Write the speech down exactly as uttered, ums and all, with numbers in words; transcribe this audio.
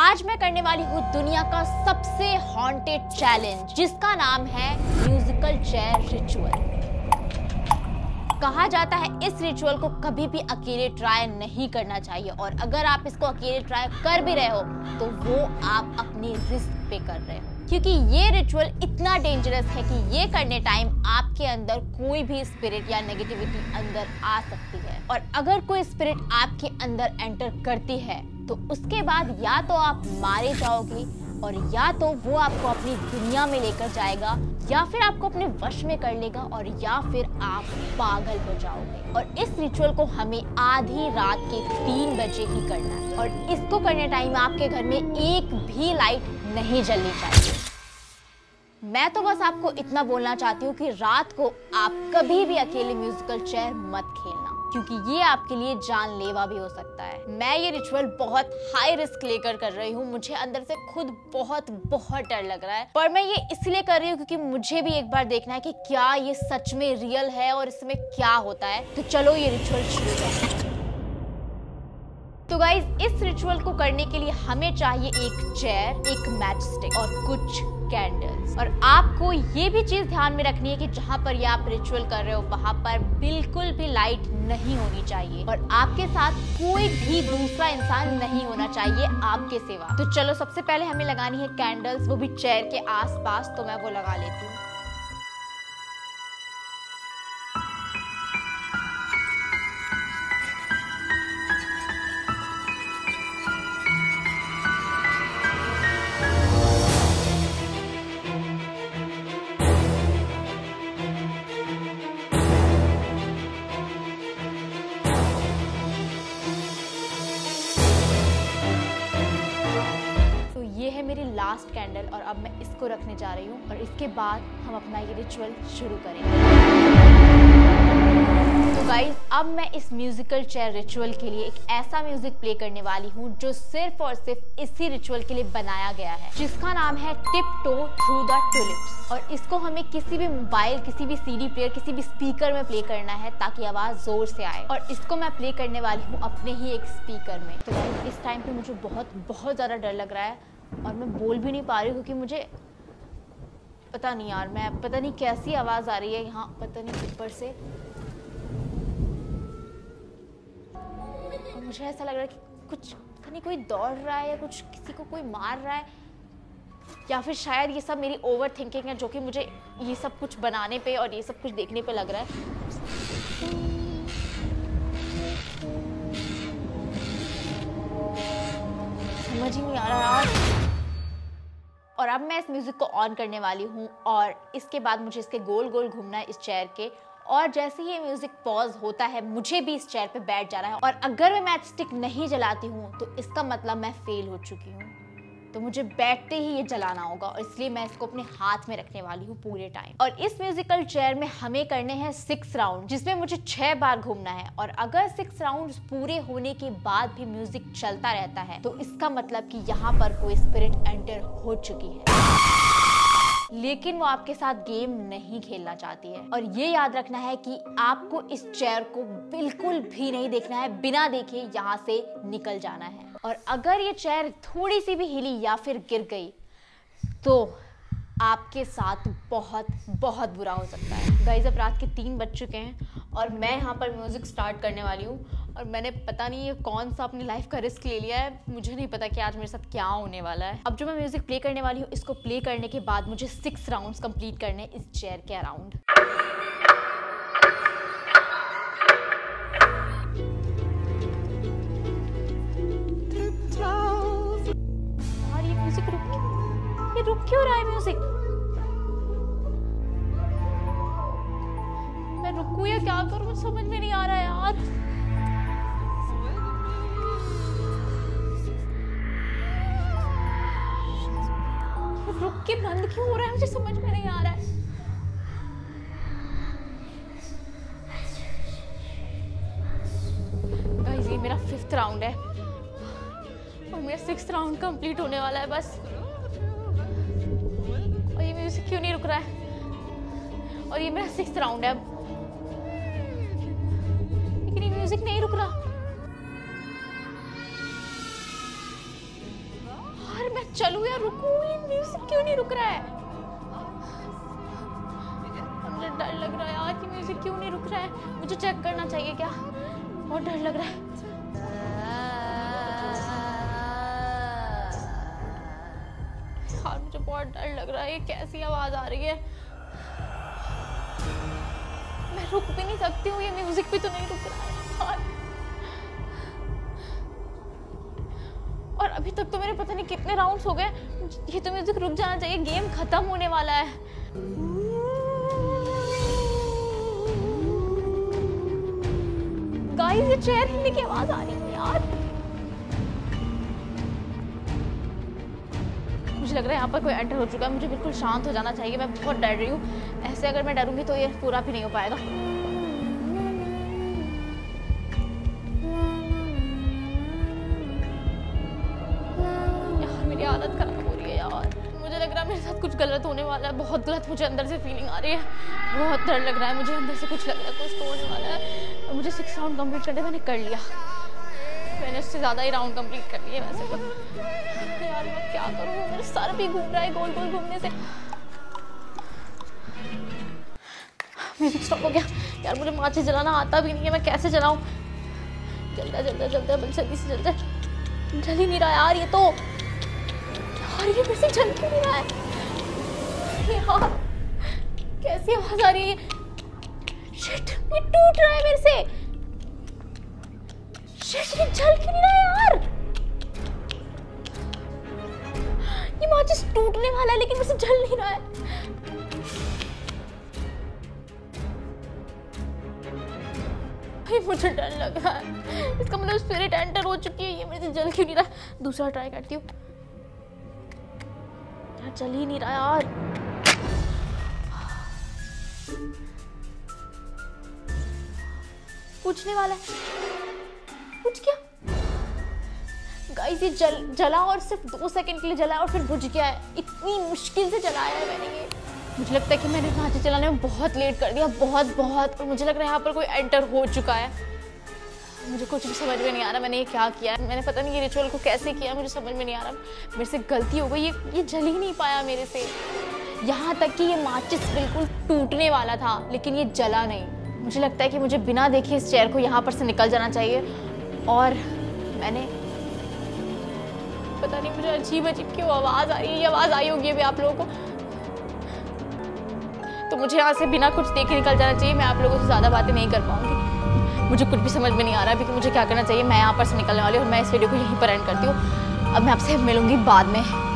आज मैं करने वाली हूँ दुनिया का सबसे हॉन्टेड चैलेंज, जिसका नाम है म्यूजिकल चेयर रिचुअल। कहा जाता है इस रिचुअल को कभी भी अकेले ट्राई नहीं करना चाहिए, और अगर आप इसको अकेले ट्राई कर भी रहे हो तो वो आप अपनी रिस्क पे कर रहे हो, क्योंकि ये रिचुअल इतना डेंजरस है कि ये करने टाइम आपके अंदर कोई भी स्पिरिट या नेगेटिविटी अंदर आ सकती है। और अगर कोई स्पिरिट आपके अंदर एंटर करती है तो उसके बाद या तो आप मारे जाओगे, और या तो वो आपको अपनी दुनिया में लेकर जाएगा, या फिर आपको अपने वश में कर लेगा, और या फिर आप पागल हो जाओगे। और इस रिचुअल को हमें आधी रात के तीन बजे ही करना है, और इसको करने टाइम आपके घर में एक भी लाइट नहीं जलनी चाहिए। मैं तो बस आपको इतना बोलना चाहती हूँ कि रात को आप कभी भी अकेले म्यूजिकल चेयर मत खेलना, क्योंकि ये आपके लिए जानलेवा भी हो सकता है। मैं ये रिचुअल बहुत हाई रिस्क लेकर कर रही हूँ, मुझे अंदर से खुद बहुत बहुत डर लग रहा है, पर मैं ये इसलिए कर रही हूँ क्योंकि मुझे भी एक बार देखना है कि क्या ये सच में रियल है और इसमें क्या होता है। तो चलो ये रिचुअल शुरू करते हैं। तो गाइज, इस रिचुअल को करने के लिए हमें चाहिए एक चेयर, एक मैच स्टिक और कुछ कैंडल्स। और आपको ये भी चीज ध्यान में रखनी है कि जहाँ पर ये आप रिचुअल कर रहे हो वहां पर बिल्कुल भी लाइट नहीं होनी चाहिए, और आपके साथ कोई भी दूसरा इंसान नहीं होना चाहिए आपके सिवा। तो चलो, सबसे पहले हमें लगानी है कैंडल्स, वो भी चेयर के आसपास। तो मैं वो लगा लेती हूँ। ये है मेरी लास्ट कैंडल, और अब मैं इसको रखने जा रही हूँ, और इसके बाद हम अपना ये रिचुअल शुरू करेंगे। तो गाइस, अब मैं इस म्यूजिकल चेयर रिचुअल के लिए एक ऐसा म्यूजिक प्ले करने वाली हूँ जो सिर्फ और सिर्फ इसी रिचुअल के लिए बनाया गया है, जिसका नाम है tip toe through the tulips. और इसको हमें किसी भी मोबाइल, किसी भी सीडी प्लेयर, किसी भी स्पीकर में प्ले करना है ताकि आवाज जोर से आए। और इसको मैं प्ले करने वाली हूँ अपने ही एक स्पीकर में। तो गाइस, इस टाइम पे मुझे बहुत बहुत ज्यादा डर लग रहा है, और मैं बोल भी नहीं पा रही हूँ क्योंकि मुझे पता नहीं यार, मैं पता नहीं कैसी आवाज आ रही है यहाँ, पता नहीं ऊपर से। और मुझे ऐसा लग रहा है कि कुछ पता नहीं कोई दौड़ रहा है, या कुछ किसी को कोई मार रहा है, या फिर शायद ये सब मेरी ओवर थिंकिंग है, जो कि मुझे ये सब कुछ बनाने पे और ये सब कुछ देखने पे लग रहा है। समझ ही नहीं आ रहा यार। और अब मैं इस म्यूजिक को ऑन करने वाली हूँ, और इसके बाद मुझे इसके गोल गोल घूमना है इस चेयर के, और जैसे ही ये म्यूजिक पॉज होता है मुझे भी इस चेयर पे बैठ जाना है। और अगर मैं मैच स्टिक नहीं जलाती हूँ तो इसका मतलब मैं फेल हो चुकी हूँ, तो मुझे बैठते ही ये जलाना होगा, और इसलिए मैं इसको अपने हाथ में रखने वाली हूँ पूरे टाइम। और इस म्यूजिकल चेयर में हमें करने हैं सिक्स राउंड, जिसमें मुझे छह बार घूमना है। और अगर सिक्स राउंड पूरे होने के बाद भी म्यूजिक चलता रहता है तो इसका मतलब कि यहाँ पर कोई स्पिरिट एंटर हो चुकी है, लेकिन वो आपके साथ गेम नहीं खेलना चाहती है। और ये याद रखना है कि आपको इस चेयर को बिल्कुल भी नहीं देखना है, बिना देखे यहाँ से निकल जाना है। और अगर ये चेयर थोड़ी सी भी हिली या फिर गिर गई तो आपके साथ बहुत बहुत बुरा हो सकता है। गाइस, अब रात के तीन बज चुके हैं और मैं यहाँ पर म्यूजिक स्टार्ट करने वाली हूँ, और मैंने पता नहीं ये कौन सा अपनी लाइफ का रिस्क ले लिया है। मुझे नहीं पता कि आज मेरे साथ क्या होने वाला है। अब जो मैं म्यूजिक प्ले करने वाली हूँ, इसको प्ले करने के बाद मुझे सिक्स राउंड्स कंप्लीट करने इस चेयर के अराउंड। यार, ये म्यूजिक रुक क्यों ये रुक क्यों रहा है म्यूजिक? मैं रुकूं या क्या करूं, समझ में नहीं आ रहा है यार। रुक के बंद क्यों हो रहा है, मुझे समझ में नहीं आ रहा है। गाइस, ये मेरा फिफ्थ राउंड है और मेरा सिक्स्थ राउंड कंप्लीट होने वाला है बस। और ये म्यूजिक क्यों नहीं रुक रहा है? और ये मेरा सिक्स्थ राउंड है अब, लेकिन ये म्यूजिक नहीं रुक रहा। मैं चलूं या रुकूं? ये म्यूजिक क्यों नहीं रुक रहा है? मुझे डर लग रहा है यार कि म्यूजिक क्यों नहीं रुक रहा है। मुझे चेक करना चाहिए क्या? बहुत डर लग रहा है। यार मुझे बहुत डर लग रहा है। ये कैसी आवाज आ रही है? मैं रुक भी नहीं सकती हूँ, ये म्यूजिक भी तो नहीं रुक रहा है यार। और अभी तक तो मेरे पता नहीं कितने राउंड्स हो गए। ये तो म्यूजिक रुक जाना चाहिए, गेम खत्म होने वाला है। गाइस ये चेयर हिलने की आवाज आ रही है यार। मुझे लग रहा है यहाँ पर कोई एंटर हो चुका है। मुझे बिल्कुल शांत हो जाना चाहिए। मैं बहुत डर रही हूँ। ऐसे अगर मैं डरूंगी तो ये पूरा भी नहीं हो पाएगा। यार मेरी हालत खराब हो रही है यार। मुझे लग रहा है मेरे साथ कुछ गलत होने वाला है। बहुत गलत मुझे अंदर से फीलिंग आ रही है। बहुत डर लग रहा है मुझे। अंदर से कुछ लग रहा है, कुछ तो होने वाला है। और मुझे सिक्स राउंड कंप्लीट करने मैंने कर लिया। मैंने उससे ज़्यादा ही राउंड कंप्लीट कर लिए वैसे तो। यार मैं क्या करूँ? मेरा सर भी घूम रहा है गोल गोल घूमने से। म्यूजिक स्टॉप हो गया। यार मुझे माचिस जलाना आता भी नहीं है। मैं कैसे जलाऊं? जल्दा जल्दा जल्दा जल्दी से जल्दा। जल ही नहीं रहा यार ये तो। यार ये फिर से जल क्यों नहीं रहा है यार? कैसी आवाज आ रही है? शिट, ये टूट रहा है मेरे से। शिट, ये जल क्यों नहीं रहा है यार? ये माचिस टूटने वाला है लेकिन मुझसे जल नहीं रहा है। मुझे डर लग रहा है। इसका मतलब स्पिरिट एंटर हो चुकी है। ये मेरे से जल क्यों नहीं रहा? दूसरा ट्राई करती हूँ। यार जल ही नहीं रहा यार। पूछने वाला है। पूछ क्या? गाइस ये जल जला और सिर्फ दो सेकंड के लिए जला और फिर बुझ गया है। इतनी मुश्किल से जलाया है मैंने ये। मुझे लगता है कि मैंने माचिस जलाने में बहुत लेट कर दिया। बहुत बहुत और मुझे लग रहा है यहाँ पर कोई एंटर हो चुका है। मुझे कुछ भी समझ में नहीं आ रहा मैंने ये क्या किया है। मैंने पता नहीं ये रिचुअल को कैसे किया, मुझे समझ में नहीं आ रहा। मेरे से गलती हो गई। ये ये जल ही नहीं पाया मेरे से। यहाँ तक कि ये माचिस बिल्कुल टूटने वाला था लेकिन ये जला नहीं। मुझे लगता है कि मुझे बिना देखे इस चेयर को यहाँ पर से निकल जाना चाहिए। और मैंने पता नहीं मुझे अजीब अजीब क्यों आवाज़ आ रही है। ये आवाज़ आई होगी अभी आप लोगों को। तो मुझे यहाँ से बिना कुछ देखे निकल जाना चाहिए। मैं आप लोगों से ज़्यादा बातें नहीं कर पाऊंगी। मुझे कुछ भी समझ में नहीं आ रहा अभी कि मुझे क्या करना चाहिए। मैं यहाँ पर से निकलने वाली हूँ और मैं इस वीडियो को यहीं पर एंड करती हूँ। अब मैं आपसे मिलूंगी बाद में।